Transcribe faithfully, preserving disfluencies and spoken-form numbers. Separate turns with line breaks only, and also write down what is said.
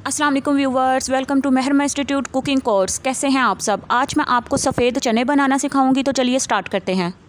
अस्सलाम वालेकुम viewers, welcome to Mehrama institute cooking course. कैसे हैं आप सब? आज मैं आपको सफ़ेद चने बनाना सिखाऊंगी, तो चलिए स्टार्ट करते हैं।